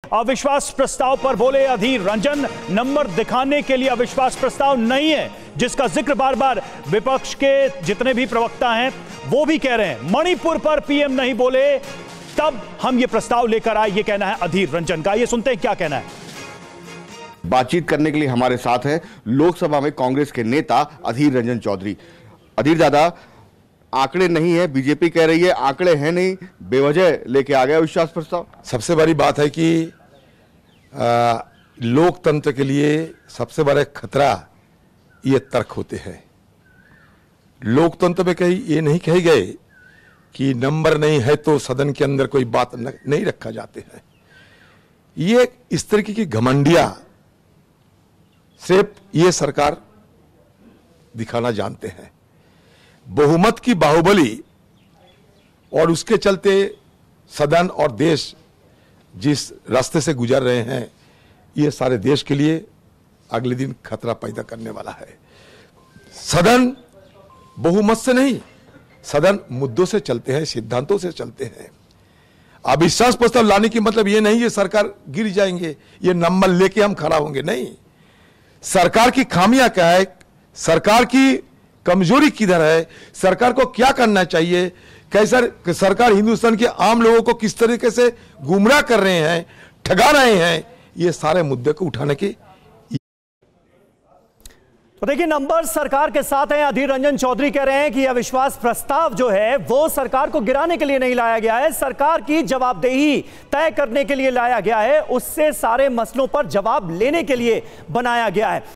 अविश्वास प्रस्ताव पर बोले अधीर रंजन, नंबर दिखाने के लिए अविश्वास प्रस्ताव नहीं है, जिसका जिक्र बार बार विपक्ष के जितने भी प्रवक्ता हैं वो भी कह रहे हैं। मणिपुर पर पीएम नहीं बोले तब हम ये प्रस्ताव लेकर आए, ये कहना है अधीर रंजन का। ये सुनते हैं क्या कहना है। बातचीत करने के लिए हमारे साथ है लोकसभा में कांग्रेस के नेता अधीर रंजन चौधरी। अधीर दादा, आंकड़े नहीं है, बीजेपी कह रही है आंकड़े हैं नहीं, बेवजह लेके आ गया विश्वास प्रस्ताव। सबसे बड़ी बात है कि लोकतंत्र के लिए सबसे बड़ा खतरा ये तर्क होते हैं। लोकतंत्र में कहीं ये नहीं कहे गए कि नंबर नहीं है तो सदन के अंदर कोई बात नहीं रखा जाते हैं। ये इस तरीके की घमंडिया सिर्फ ये सरकार दिखाना जानते हैं। बहुमत की बाहुबली और उसके चलते सदन और देश जिस रास्ते से गुजर रहे हैं, ये सारे देश के लिए अगले दिन खतरा पैदा करने वाला है। सदन बहुमत से नहीं, सदन मुद्दों से चलते हैं, सिद्धांतों से चलते हैं। अविश्वास प्रस्ताव लाने की मतलब ये नहीं ये सरकार गिर जाएंगे, ये नंबर लेके हम खड़ा होंगे, नहीं। सरकार की खामियां क्या है, सरकार की कमजोरी किधर है, सरकार को क्या करना चाहिए, कैसा सरकार हिंदुस्तान के आम लोगों को किस तरीके से गुमराह कर रहे हैं, ठगा रहे हैं, ये सारे मुद्दे को उठाने की। तो देखिए, नंबर सरकार के साथ हैं। अधीर रंजन चौधरी कह रहे हैं कि अविश्वास प्रस्ताव जो है वो सरकार को गिराने के लिए नहीं लाया गया है, सरकार की जवाबदेही तय करने के लिए लाया गया है, उससे सारे मसलों पर जवाब लेने के लिए बनाया गया है।